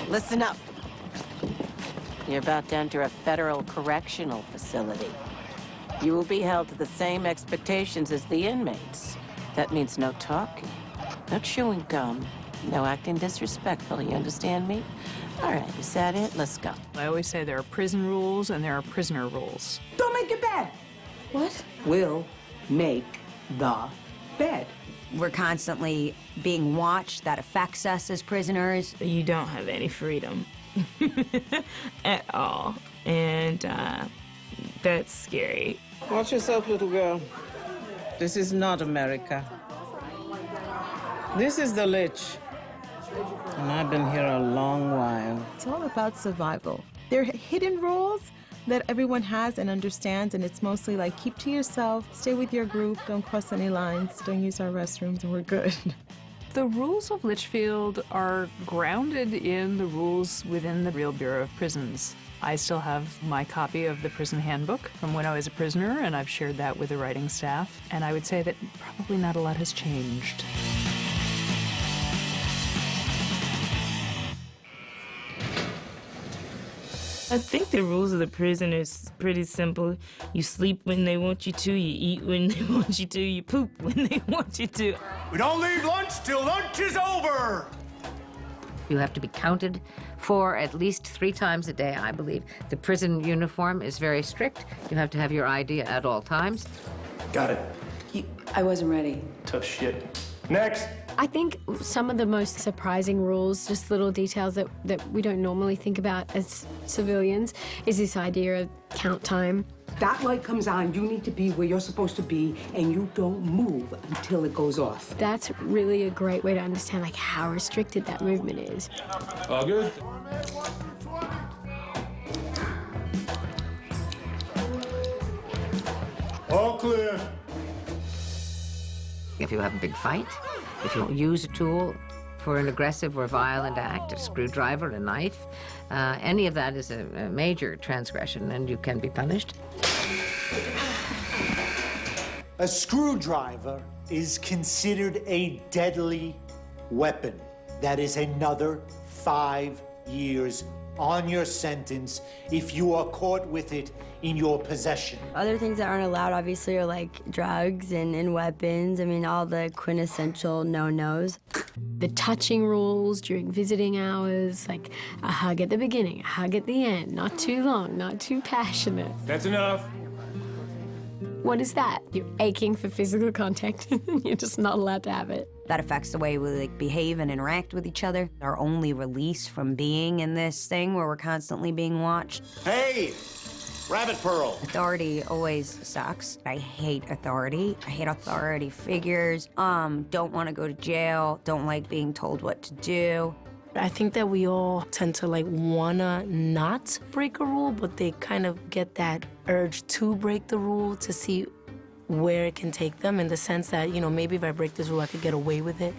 Listen up. You're about to enter a federal correctional facility. You will be held to the same expectations as the inmates. That means no talking, no chewing gum, no acting disrespectful, you understand me? All right, is that it? Let's go. I always say there are prison rules and there are prisoner rules. Don't make your bed. What? We'll make the bed. We're constantly being watched. That affects us as prisoners. You don't have any freedom at all. And that's scary. Watch yourself, little girl. This is not America. This is the Lich. And I've been here a long while. It's all about survival. There are hidden rules that everyone has and understands, and it's mostly like keep to yourself, stay with your group, don't cross any lines, don't use our restrooms, and we're good. The rules of Litchfield are grounded in the rules within the real Bureau of Prisons. I still have my copy of the prison handbook from when I was a prisoner, and I've shared that with the writing staff, and I would say that probably not a lot has changed. I think the rules of the prison is pretty simple. You sleep when they want you to, you eat when they want you to, you poop when they want you to. We don't leave lunch till lunch is over! You have to be counted for at least 3 times a day, I believe. The prison uniform is very strict. You have to have your ID at all times. Got it. I wasn't ready. Tough shit. Next! I think some of the most surprising rules, just little details that we don't normally think about as civilians, is this idea of count time. That light comes on, you need to be where you're supposed to be, and you don't move until it goes off. That's really a great way to understand like how restricted that movement is. All good? All clear. If you have a big fight, if you use a tool for an aggressive or violent act, a screwdriver, a knife, any of that is a major transgression, and you can be punished. A screwdriver is considered a deadly weapon. That is another 5 years on your sentence if you are caught with it in your possession. Other things that aren't allowed, obviously, are like drugs and weapons. I mean, all the quintessential no-nos. The touching rules during visiting hours, like a hug at the beginning, a hug at the end, not too long, not too passionate. That's enough. What is that? You're aching for physical contact, you're just not allowed to have it. That affects the way we like behave and interact with each other. Our only release from being in this thing where we're constantly being watched. Hey! Rabbit Pearl! Authority always sucks. I hate authority. I hate authority figures. Don't want to go to jail. Don't like being told what to do. I think that we all tend to like wanna not break a rule, but they kind of get that urge to break the rule to see where it can take them, in the sense that, you know, maybe if I break this rule, I could get away with it.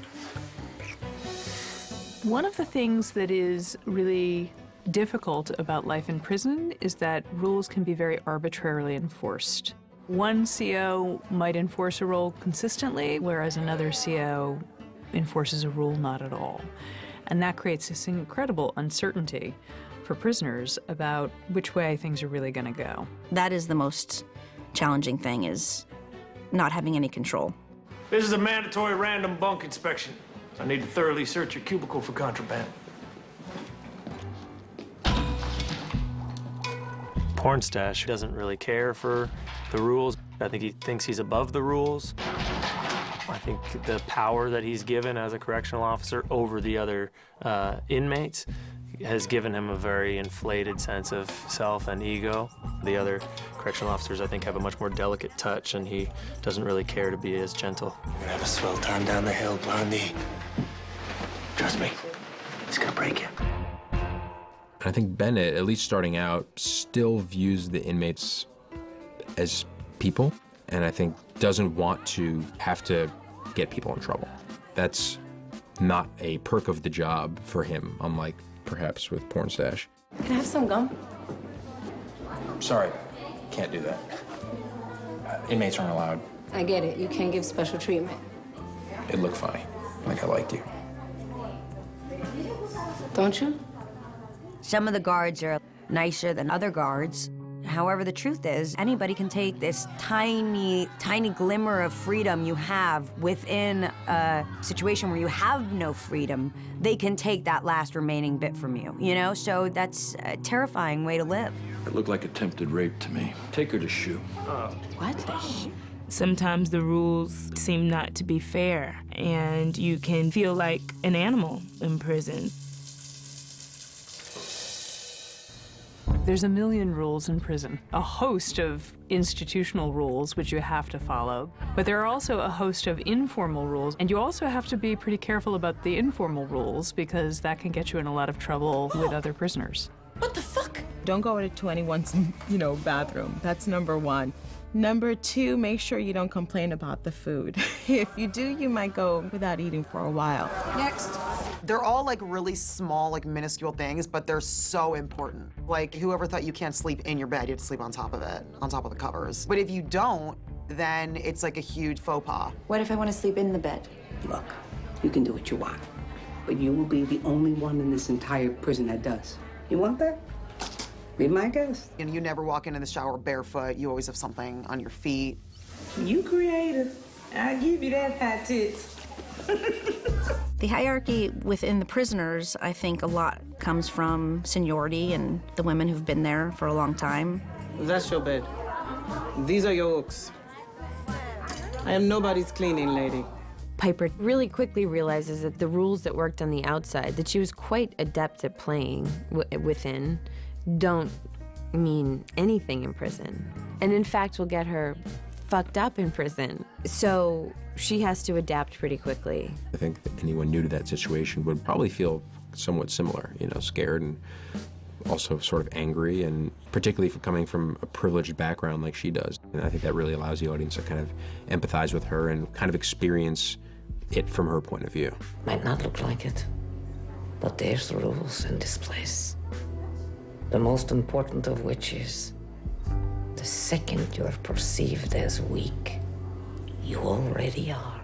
One of the things that is really difficult about life in prison is that rules can be very arbitrarily enforced. One CO might enforce a rule consistently, whereas another CO enforces a rule not at all. And that creates this incredible uncertainty for prisoners about which way things are really going to go. That is the most challenging thing, is not having any control. This is a mandatory random bunk inspection. I need to thoroughly search your cubicle for contraband. Porn stash doesn't really care for the rules. I think he thinks he's above the rules. I think the power that he's given as a correctional officer over the other inmates has given him a very inflated sense of self and ego. The other correctional officers, I think, have a much more delicate touch, and he doesn't really care to be as gentle. We're gonna have a swell time down the hill, Blondie. Trust me, it's gonna break you. I think Bennett, at least starting out, still views the inmates as people, and I think doesn't want to have to get people in trouble. That's not a perk of the job for him, unlike perhaps with Porn Stash. Can I have some gum? Sorry, can't do that. Inmates aren't allowed. I get it. You can't give special treatment. It looked funny, like I liked you. Don't you? Some of the guards are nicer than other guards. However, the truth is, anybody can take this tiny, tiny glimmer of freedom you have within a situation where you have no freedom. They can take that last remaining bit from you, you know? So that's a terrifying way to live. It looked like attempted rape to me. Take her to SHU. What? Sometimes the rules seem not to be fair, and you can feel like an animal in prison. There's a million rules in prison, a host of institutional rules which you have to follow, but there are also a host of informal rules, and you also have to be pretty careful about the informal rules because that can get you in a lot of trouble with other prisoners. What the fuck? Don't go to anyone's, bathroom. That's number one. Number two, make sure you don't complain about the food. If you do, you might go without eating for a while. Next. They're all like really small, like minuscule things, but they're so important. Like whoever thought you can't sleep in your bed, you have to sleep on top of it, on top of the covers. But if you don't, then it's like a huge faux pas. What if I want to sleep in the bed? Look, you can do what you want, but you will be the only one in this entire prison that does. You want that? Be my guest. And you never walk into the shower barefoot. You always have something on your feet. You creative. I'll give you that high tits. The hierarchy within the prisoners, I think a lot comes from seniority and the women who've been there for a long time. That's your bed. These are your hooks. I am nobody's cleaning lady. Piper really quickly realizes that the rules that worked on the outside, that she was quite adept at playing within, don't mean anything in prison. And in fact will get her fucked up in prison. So she has to adapt pretty quickly. I think that anyone new to that situation would probably feel somewhat similar, scared and also sort of angry, and particularly coming from a privileged background like she does. And I think that really allows the audience to kind of empathize with her and kind of experience it from her point of view. Might not look like it, but there's rules in this place. The most important of which is, the second you're perceived as weak, you already are.